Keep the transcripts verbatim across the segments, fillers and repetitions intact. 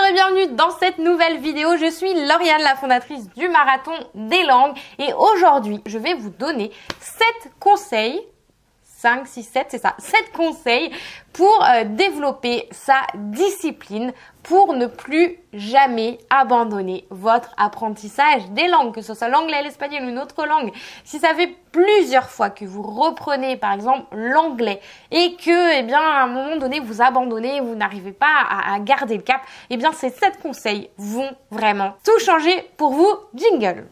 et bienvenue dans cette nouvelle vidéo. Je suis Lauriane, la fondatrice du Marathon des Langues, et aujourd'hui je vais vous donner sept conseils, cinq, six, sept, c'est ça, sept conseils pour euh, développer sa discipline, pour ne plus jamais abandonner votre apprentissage des langues, que ce soit l'anglais, l'espagnol ou une autre langue. Si ça fait plusieurs fois que vous reprenez par exemple l'anglais et que, eh bien, à un moment donné, vous abandonnez, vous n'arrivez pas à, à garder le cap, eh bien, ces sept conseils vont vraiment tout changer pour vous. Jingle!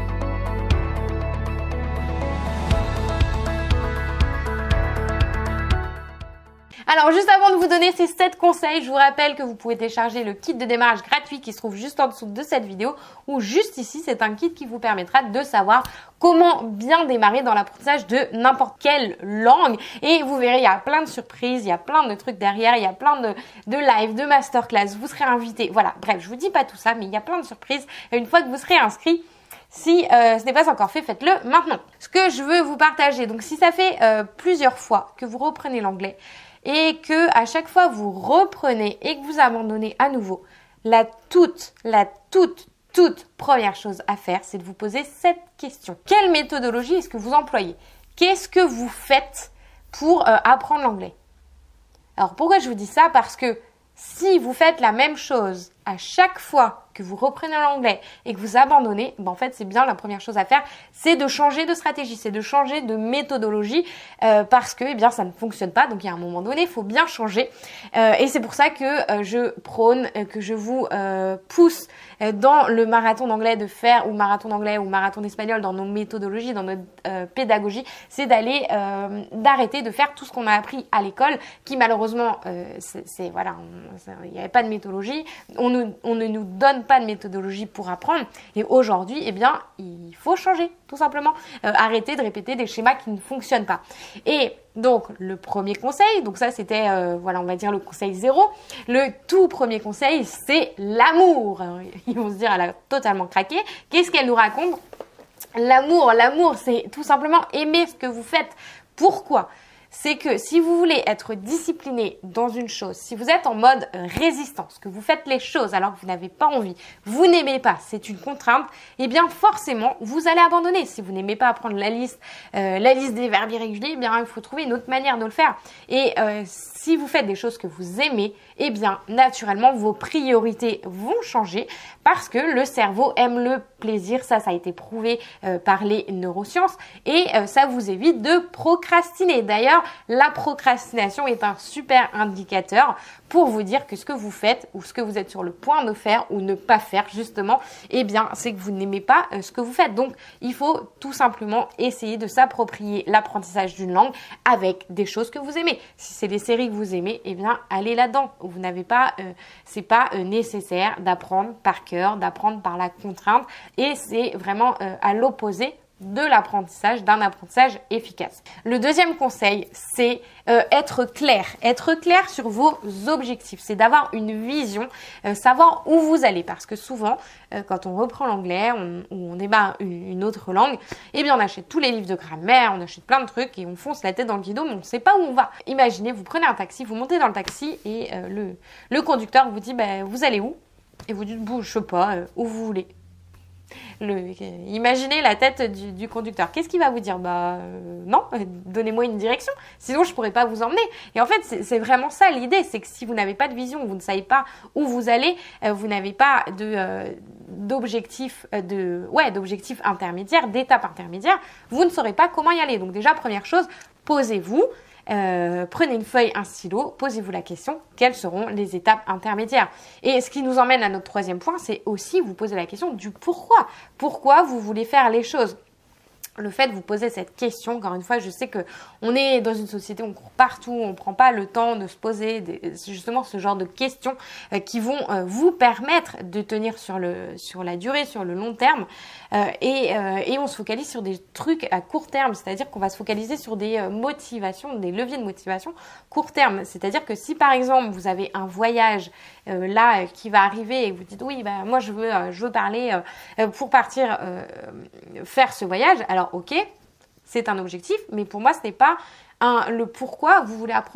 Alors, juste avant de vous donner ces sept conseils, je vous rappelle que vous pouvez télécharger le kit de démarrage gratuit qui se trouve juste en dessous de cette vidéo, ou juste ici, c'est un kit qui vous permettra de savoir comment bien démarrer dans l'apprentissage de n'importe quelle langue. Et vous verrez, il y a plein de surprises, il y a plein de trucs derrière, il y a plein de, de live, de masterclass, vous serez invité. Voilà, bref, je vous dis pas tout ça, mais il y a plein de surprises. Et une fois que vous serez inscrit, si euh, ce n'est pas encore fait, faites-le maintenant. Ce que je veux vous partager, donc si ça fait euh, plusieurs fois que vous reprenez l'anglais, et que à chaque fois vous reprenez et que vous abandonnez à nouveau, la toute, la toute, toute première chose à faire, c'est de vous poser cette question. Quelle méthodologie est-ce que vous employez? Qu'est-ce que vous faites pour euh, apprendre l'anglais? Alors pourquoi je vous dis ça? Parce que si vous faites la même chose à chaque fois que vous reprenez l'anglais et que vous abandonnez, ben en fait, c'est bien la première chose à faire, c'est de changer de stratégie, c'est de changer de méthodologie euh, parce que eh bien, ça ne fonctionne pas. Donc, il y a un moment donné, il faut bien changer. Euh, et c'est pour ça que euh, je prône, euh, que je vous euh, pousse euh, dans le marathon d'anglais de faire, ou marathon d'anglais ou marathon d'espagnol, dans nos méthodologies, dans notre euh, pédagogie, c'est d'aller, euh, d'arrêter de faire tout ce qu'on a appris à l'école, qui malheureusement, euh, c'est, voilà, il n'y avait pas de méthodologie, on, nous, on ne nous donne pas de méthodologie pour apprendre, et aujourd'hui, eh bien, il faut changer, tout simplement. Euh, arrêter de répéter des schémas qui ne fonctionnent pas. Et donc, le premier conseil, donc ça c'était, euh, voilà, on va dire le conseil zéro. Le tout premier conseil, c'est l'amour. Ils vont se dire, elle a totalement craqué. Qu'est-ce qu'elle nous raconte? L'amour, l'amour, c'est tout simplement aimer ce que vous faites. Pourquoi? C'est que si vous voulez être discipliné dans une chose, si vous êtes en mode résistance, que vous faites les choses alors que vous n'avez pas envie, vous n'aimez pas, c'est une contrainte, eh bien forcément, vous allez abandonner. Si vous n'aimez pas apprendre la liste, euh, la liste des verbes irréguliers, eh bien il faut trouver une autre manière de le faire. Et euh, si vous faites des choses que vous aimez, eh bien naturellement, vos priorités vont changer parce que le cerveau aime le plaisir. Ça, ça a été prouvé euh, par les neurosciences, et euh, ça vous évite de procrastiner. D'ailleurs, la procrastination est un super indicateur pour vous dire que ce que vous faites ou ce que vous êtes sur le point de faire ou ne pas faire justement, eh bien c'est que vous n'aimez pas euh, ce que vous faites. Donc il faut tout simplement essayer de s'approprier l'apprentissage d'une langue avec des choses que vous aimez. Si c'est des séries que vous aimez, eh bien allez là-dedans. Vous n'avez pas, euh, c'est pas euh, nécessaire d'apprendre par cœur, d'apprendre par la contrainte, et c'est vraiment euh, à l'opposé de l'apprentissage, d'un apprentissage efficace. Le deuxième conseil, c'est euh, être clair. Être clair sur vos objectifs. C'est d'avoir une vision, euh, savoir où vous allez. Parce que souvent, euh, quand on reprend l'anglais on, ou on démarre une, une autre langue, eh bien on achète tous les livres de grammaire, on achète plein de trucs et on fonce la tête dans le guidon, mais on ne sait pas où on va. Imaginez, vous prenez un taxi, vous montez dans le taxi et euh, le, le conducteur vous dit bah, « vous allez où ?» Et vous dites « je sais pas, euh, où vous voulez ». Le, euh, imaginez la tête du, du conducteur. Qu'est-ce qu'il va vous dire? Bah euh, non, euh, donnez-moi une direction, sinon je pourrais pas vous emmener. Et en fait, c'est vraiment ça l'idée, c'est que si vous n'avez pas de vision, vous ne savez pas où vous allez, euh, vous n'avez pas de euh, d'objectif, euh, de ouais, d'objectif intermédiaire, d'étape intermédiaire, vous ne saurez pas comment y aller. Donc déjà, première chose, posez-vous. Euh, prenez une feuille, un stylo, posez-vous la question, quelles seront les étapes intermédiaires? Et ce qui nous emmène à notre troisième point, c'est aussi vous poser la question du pourquoi. Pourquoi vous voulez faire les choses? Le fait de vous poser cette question, encore une fois, je sais que on est dans une société, on court partout, on prend pas le temps de se poser des, justement ce genre de questions euh, qui vont euh, vous permettre de tenir sur le sur la durée, sur le long terme, euh, et, euh, et on se focalise sur des trucs à court terme, c'est-à-dire qu'on va se focaliser sur des euh, motivations, des leviers de motivation court terme. C'est-à-dire que si par exemple vous avez un voyage euh, là euh, qui va arriver et que vous dites oui, bah moi je veux euh, je veux parler euh, pour partir euh, faire ce voyage, alors ok, c'est un objectif, mais pour moi, ce n'est pas un, le pourquoi vous voulez apprendre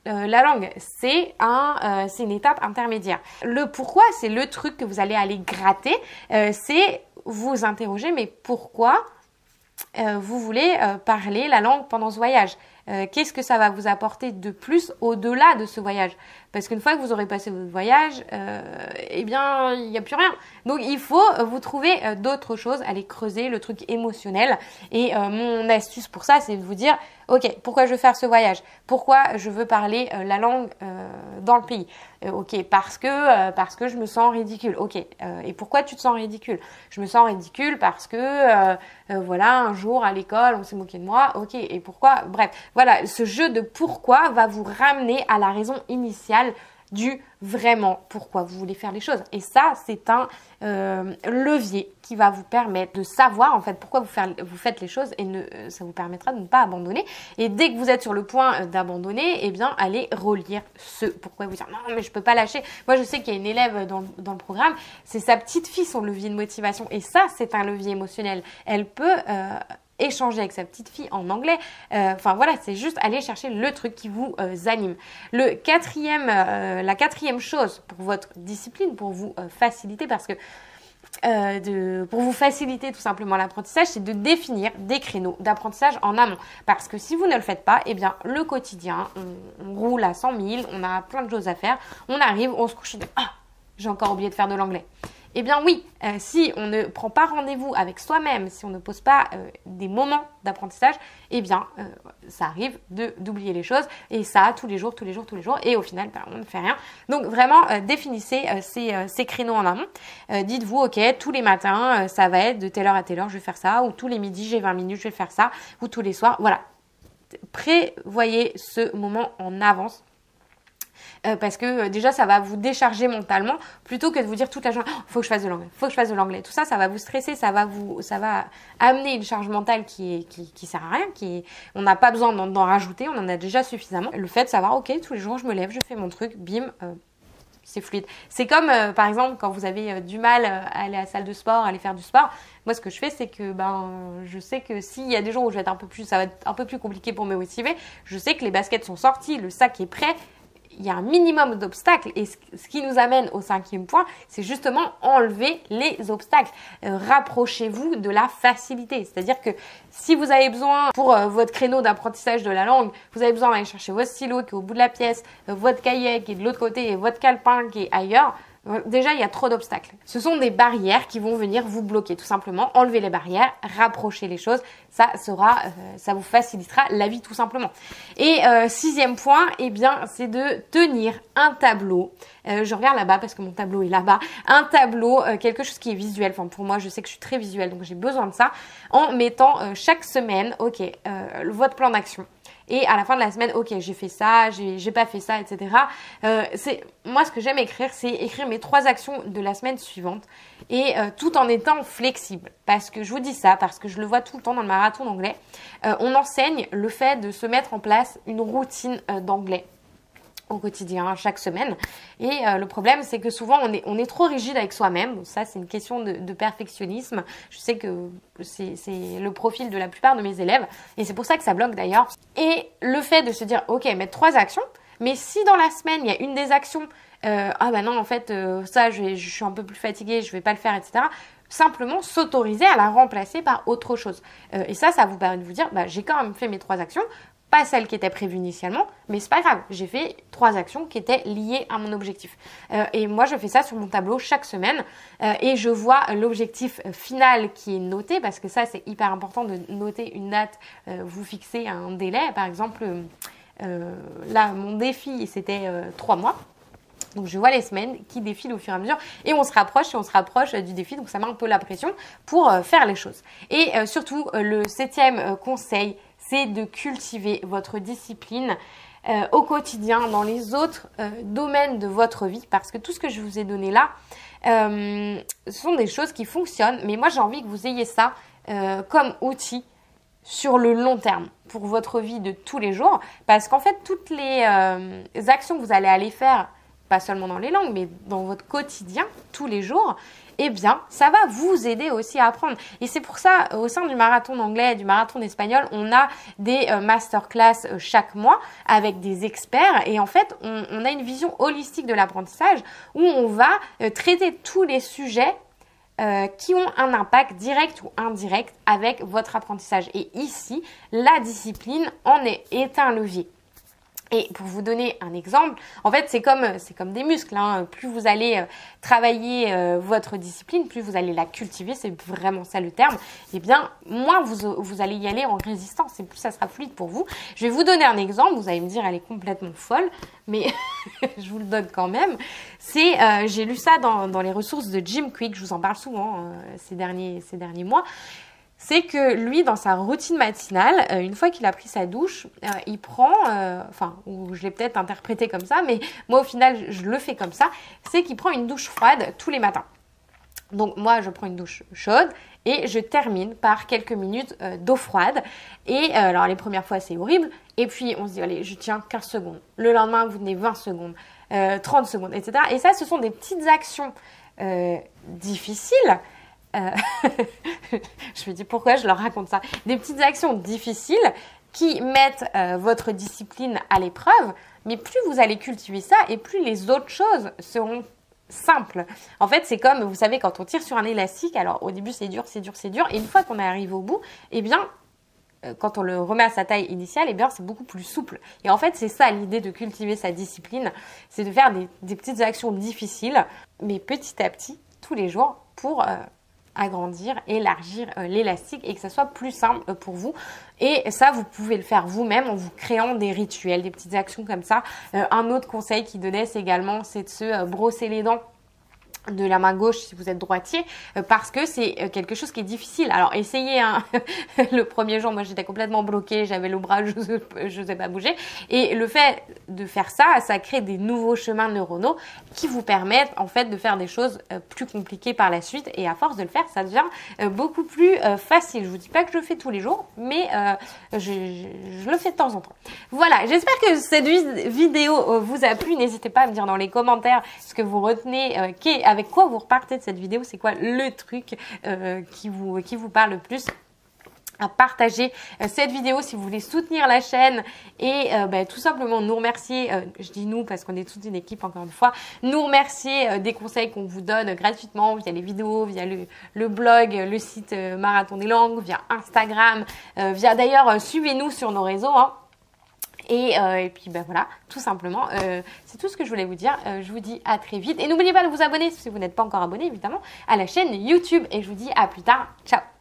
Euh, la langue, c'est un, euh, c'est une étape intermédiaire. Le pourquoi, c'est le truc que vous allez aller gratter. Euh, c'est vous interroger, mais pourquoi euh, vous voulez euh, parler la langue pendant ce voyage? Euh, Qu'est-ce que ça va vous apporter de plus au-delà de ce voyage? Parce qu'une fois que vous aurez passé votre voyage, euh, eh bien, il n'y a plus rien. Donc, il faut vous trouver euh, d'autres choses, aller creuser le truc émotionnel. Et euh, mon astuce pour ça, c'est de vous dire, ok, pourquoi je veux faire ce voyage? Pourquoi je veux parler euh, la langue euh, dans le pays? euh, Ok, parce que euh, parce que je me sens ridicule. Ok, euh, et pourquoi tu te sens ridicule? Je me sens ridicule parce que euh, euh, voilà, un jour à l'école, on s'est moqué de moi. Ok, et pourquoi? Bref, voilà, ce jeu de pourquoi va vous ramener à la raison initiale du vraiment pourquoi vous voulez faire les choses. Et ça, c'est un euh, levier qui va vous permettre de savoir en fait pourquoi vous, faire, vous faites les choses et ne, ça vous permettra de ne pas abandonner. Et dès que vous êtes sur le point d'abandonner, eh bien, allez relire ce pourquoi vous dire non mais je peux pas lâcher. Moi, je sais qu'il y a une élève dans, dans le programme, c'est sa petite fille son levier de motivation et ça, c'est un levier émotionnel. Elle peut euh, échanger avec sa petite fille en anglais. Euh, enfin voilà, c'est juste aller chercher le truc qui vous euh, anime. Le quatrième, euh, la quatrième chose pour votre discipline, pour vous euh, faciliter, parce que euh, de, pour vous faciliter tout simplement l'apprentissage, c'est de définir des créneaux d'apprentissage en amont. Parce que si vous ne le faites pas, eh bien le quotidien, on, on roule à cent mille, on a plein de choses à faire, on arrive, on se couche et dit ah, j'ai encore oublié de faire de l'anglais. Eh bien oui, euh, si on ne prend pas rendez-vous avec soi-même, si on ne pose pas euh, des moments d'apprentissage, eh bien euh, ça arrive de d'oublier les choses et ça tous les jours, tous les jours, tous les jours et au final ben, on ne fait rien. Donc vraiment euh, définissez euh, ces, euh, ces créneaux en amont. Euh, dites-vous ok, tous les matins euh, ça va être de telle heure à telle heure je vais faire ça, ou tous les midis j'ai vingt minutes je vais faire ça, ou tous les soirs, voilà. Prévoyez ce moment en avance. Euh, parce que euh, déjà ça va vous décharger mentalement plutôt que de vous dire toute la journée oh, faut que je fasse de l'anglais, faut que je fasse de l'anglais. Tout ça, ça va vous stresser, ça va vous, ça va amener une charge mentale qui est, qui, qui sert à rien, qui est, on n'a pas besoin d'en, d'en rajouter, on en a déjà suffisamment. Le fait de savoir ok tous les jours je me lève, je fais mon truc, bim. Euh, c'est fluide. C'est comme, euh, par exemple, quand vous avez euh, du mal euh, à aller à la salle de sport, à aller faire du sport. Moi, ce que je fais, c'est que ben, euh, je sais que s'il y a des jours où je vais être un peu plus, ça va être un peu plus compliqué pour me motiver, je sais que les baskets sont sorties, le sac est prêt. Il y a un minimum d'obstacles et ce qui nous amène au cinquième point, c'est justement enlever les obstacles. Euh, rapprochez-vous de la facilité. C'est-à-dire que si vous avez besoin, pour euh, votre créneau d'apprentissage de la langue, vous avez besoin d'aller chercher votre stylo qui est au bout de la pièce, euh, votre cahier qui est de l'autre côté et votre calepin qui est ailleurs, déjà, il y a trop d'obstacles. Ce sont des barrières qui vont venir vous bloquer, tout simplement. Enlevez les barrières, rapprochez les choses. Ça sera, euh, ça vous facilitera la vie, tout simplement. Et euh, sixième point, eh bien, c'est de tenir un tableau. Euh, je regarde là-bas parce que mon tableau est là-bas. Un tableau, euh, quelque chose qui est visuel. Enfin, pour moi, je sais que je suis très visuelle, donc j'ai besoin de ça. En mettant euh, chaque semaine, ok, euh, votre plan d'action. Et à la fin de la semaine, ok, j'ai fait ça, j'ai, j'ai pas fait ça, et cetera. Euh, c'est, moi, ce que j'aime écrire, c'est écrire mes trois actions de la semaine suivante et euh, tout en étant flexible. Parce que je vous dis ça, parce que je le vois tout le temps dans le marathon d'anglais. Euh, on enseigne le fait de se mettre en place une routine euh, d'anglais au quotidien, chaque semaine. Et euh, le problème, c'est que souvent, on est, on est trop rigide avec soi-même. Ça, c'est une question de, de perfectionnisme. Je sais que c'est, c'est le profil de la plupart de mes élèves. Et c'est pour ça que ça bloque d'ailleurs. Et le fait de se dire, ok, mettre trois actions, mais si dans la semaine, il y a une des actions, euh, ah bah non, en fait, euh, ça, je, vais, je suis un peu plus fatiguée, je vais pas le faire, et cetera. Simplement s'autoriser à la remplacer par autre chose. Euh, et ça, ça vous permet de vous dire, bah, j'ai quand même fait mes trois actions, pas celles qui étaient prévues initialement, mais c'est pas grave. J'ai fait trois actions qui étaient liées à mon objectif. Euh, et moi, je fais ça sur mon tableau chaque semaine euh, et je vois l'objectif final qui est noté parce que ça, c'est hyper important de noter une date. Euh, vous fixez un délai. Par exemple, euh, là, mon défi, c'était euh, trois mois. Donc, je vois les semaines qui défilent au fur et à mesure et on se rapproche et on se rapproche du défi. Donc, ça met un peu la pression pour euh, faire les choses. Et euh, surtout, euh, le septième euh, conseil, c'est de cultiver votre discipline euh, au quotidien, dans les autres euh, domaines de votre vie. Parce que tout ce que je vous ai donné là, euh, ce sont des choses qui fonctionnent. Mais moi, j'ai envie que vous ayez ça euh, comme outil sur le long terme pour votre vie de tous les jours. Parce qu'en fait, toutes les euh, actions que vous allez aller faire pas seulement dans les langues, mais dans votre quotidien, tous les jours, eh bien, ça va vous aider aussi à apprendre. Et c'est pour ça, au sein du marathon d'anglais et du marathon d'espagnol, on a des euh, masterclass euh, chaque mois avec des experts. Et en fait, on, on a une vision holistique de l'apprentissage où on va euh, traiter tous les sujets euh, qui ont un impact direct ou indirect avec votre apprentissage. Et ici, la discipline en est, est un levier. Et pour vous donner un exemple, en fait, c'est comme, c'est comme des muscles. Hein. Plus vous allez euh, travailler euh, votre discipline, plus vous allez la cultiver, c'est vraiment ça le terme, et bien, moins vous, vous allez y aller en résistance et plus ça sera fluide pour vous. Je vais vous donner un exemple. Vous allez me dire, elle est complètement folle, mais je vous le donne quand même. C'est, euh, j'ai lu ça dans, dans les ressources de Jim Kwik. Je vous en parle souvent euh, ces derniers, ces derniers mois. C'est que lui, dans sa routine matinale, euh, une fois qu'il a pris sa douche, euh, il prend, euh, enfin, ou je l'ai peut-être interprété comme ça, mais moi au final, je, je le fais comme ça, c'est qu'il prend une douche froide tous les matins. Donc moi, je prends une douche chaude et je termine par quelques minutes euh, d'eau froide. Et euh, alors les premières fois, c'est horrible. Et puis on se dit, allez, je tiens quinze secondes. Le lendemain, vous tenez vingt secondes, euh, trente secondes, et cetera. Et ça, ce sont des petites actions euh, difficiles. Euh, je me dis pourquoi je leur raconte ça. Des petites actions difficiles qui mettent euh, votre discipline à l'épreuve, mais plus vous allez cultiver ça et plus les autres choses seront simples. En fait, c'est comme, vous savez, quand on tire sur un élastique, alors au début c'est dur, c'est dur, c'est dur, et une fois qu'on est arrivé au bout, eh bien, euh, quand on le remet à sa taille initiale, eh bien, c'est beaucoup plus souple. Et en fait, c'est ça l'idée de cultiver sa discipline, c'est de faire des, des petites actions difficiles, mais petit à petit, tous les jours, pour... Euh, agrandir, élargir euh, l'élastique et que ça soit plus simple euh, pour vous. Et ça, vous pouvez le faire vous-même en vous créant des rituels, des petites actions comme ça. Euh, un autre conseil qu'il donnait, c'est également, c'est de se euh, brosser les dents de la main gauche si vous êtes droitier, euh, parce que c'est euh, quelque chose qui est difficile. Alors essayez, hein. Le premier jour, moi j'étais complètement bloquée, j'avais le bras, je ne sais pas bouger. Et le fait de faire ça, ça crée des nouveaux chemins neuronaux qui vous permettent en fait de faire des choses euh, plus compliquées par la suite. Et à force de le faire, ça devient euh, beaucoup plus euh, facile. Je vous dis pas que je le fais tous les jours, mais euh, je, je, je le fais de temps en temps. Voilà, j'espère que cette vidéo euh, vous a plu. N'hésitez pas à me dire dans les commentaires ce que vous retenez, euh, qu'est avec quoi vous repartez de cette vidéo, c'est quoi le truc euh, qui vous, qui vous parle le plus. À partager euh, cette vidéo si vous voulez soutenir la chaîne et euh, bah, tout simplement nous remercier, euh, je dis nous parce qu'on est toute une équipe encore une fois, nous remercier euh, des conseils qu'on vous donne gratuitement via les vidéos, via le, le blog, le site euh, Marathon des Langues, via Instagram, euh, via d'ailleurs euh, suivez-nous sur nos réseaux, hein. Et, euh, et puis ben voilà, tout simplement, euh, c'est tout ce que je voulais vous dire. Euh, je vous dis à très vite. Et n'oubliez pas de vous abonner si vous n'êtes pas encore abonné, évidemment, à la chaîne YouTube. Et je vous dis à plus tard. Ciao!